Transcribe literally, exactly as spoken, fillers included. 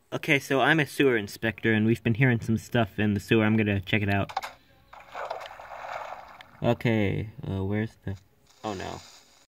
Okay, so I'm a sewer inspector, and we've been hearing some stuff in the sewer. I'm gonna check it out. Okay, uh, where's the... Oh no.